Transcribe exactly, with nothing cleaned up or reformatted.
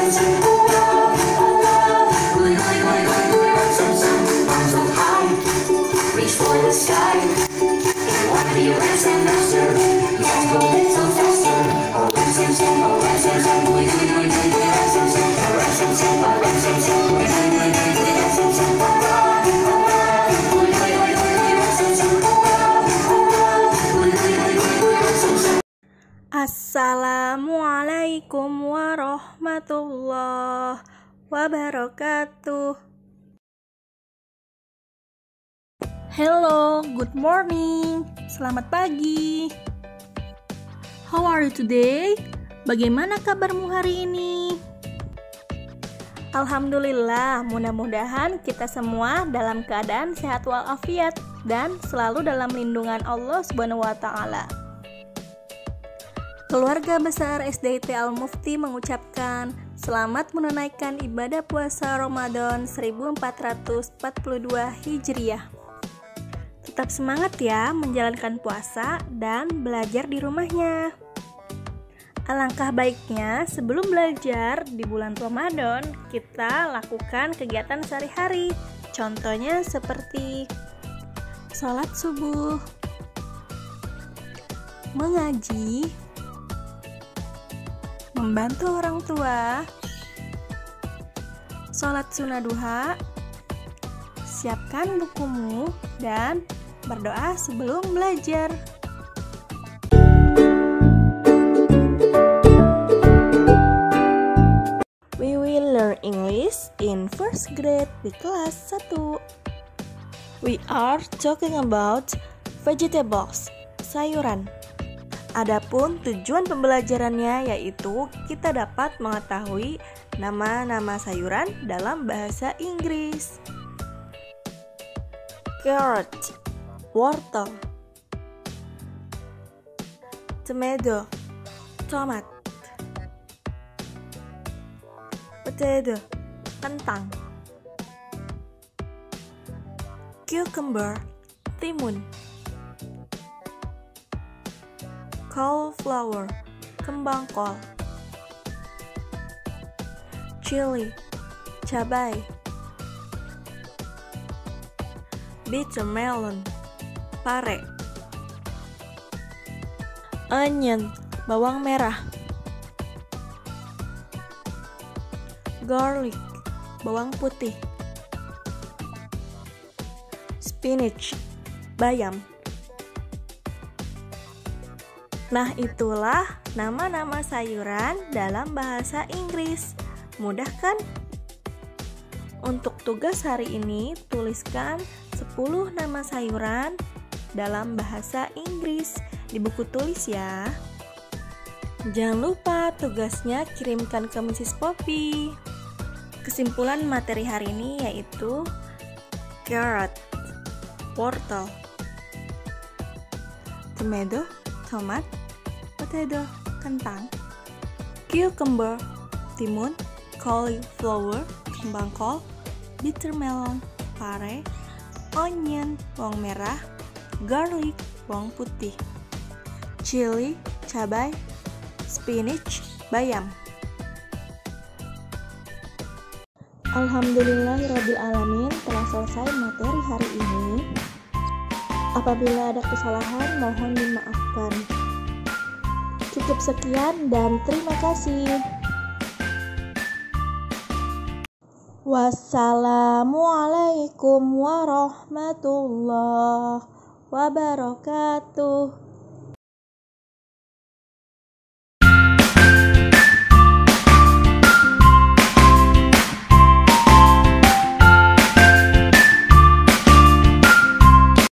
Assalamualaikum warahmatullahi wabarakatuh. Hello, good morning. Selamat pagi. How are you today? Bagaimana kabarmu hari ini? Alhamdulillah, mudah-mudahan kita semua dalam keadaan sehat walafiat dan selalu dalam lindungan Allah Subhanahu wa taala. Keluarga besar S D I T Al-Mufti mengucapkan selamat menunaikan ibadah puasa Ramadan seribu empat ratus empat puluh dua Hijriah. Tetap semangat ya menjalankan puasa dan belajar di rumahnya. Alangkah baiknya sebelum belajar di bulan Ramadan kita lakukan kegiatan sehari-hari. Contohnya seperti sholat subuh, mengaji, membantu orang tua, sholat sunnah duha, siapkan bukumu, dan berdoa sebelum belajar. We will learn English in first grade di kelas satu. We are talking about vegetables, sayuran. Adapun tujuan pembelajarannya yaitu kita dapat mengetahui nama-nama sayuran dalam bahasa Inggris. Carrot, wortel. Tomato, tomat. Potato, kentang. Cucumber, timun. Cauliflower, kembang kol. Chili, cabai. Bitter melon, pare. Onion, bawang merah. Garlic, bawang putih. Spinach, bayam. Nah, itulah nama-nama sayuran dalam bahasa Inggris. Mudah kan? Untuk tugas hari ini, tuliskan sepuluh nama sayuran dalam bahasa Inggris di buku tulis ya. Jangan lupa tugasnya kirimkan ke Missus Poppy. Kesimpulan materi hari ini yaitu carrot, wortel, tomato, tomat, potato, kentang, cucumber, timun, cauliflower, kembang kol, bitter melon, pare, onion, bawang merah, garlic, bawang putih, chili, cabai, spinach, bayam. Alhamdulillahirabbil alamin, telah selesai materi hari ini. Apabila ada kesalahan, mohon dimaafkan. Cukup sekian dan terima kasih. Wassalamualaikum warahmatullahi wabarakatuh.